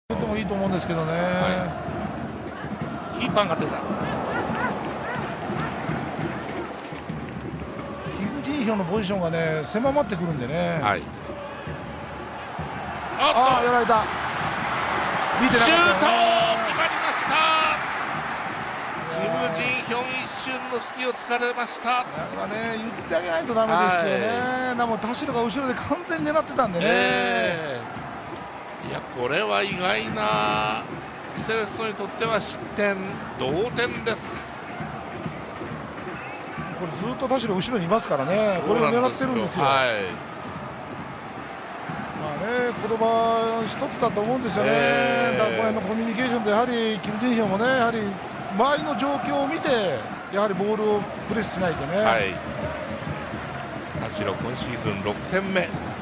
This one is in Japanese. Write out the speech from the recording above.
てもいいと思うんですけどね、 キーパーが出た。 キム・ジンヒョンのポジションがね狭まってくるんでね、 はい、 あっとやられた、見てなかったよね、 シュート決まりました。キム・ジンヒョン一瞬の隙を突かれました。 あれはね言ってあげないとダメですよね、でも田代が後ろで完全に狙ってたんでね、 いやこれは意外な、セレッソにとっては失点、同点です。 これずっと田代後ろにいますからね、これを狙ってるんですよ。まあね、言葉一つだと思うんですよね、だからこの辺のコミュニケーションでやはりキム・ジンヒョンもね、やはり周りの状況を見てやはりボールをプレスしないとね。 田代今シーズン6点目。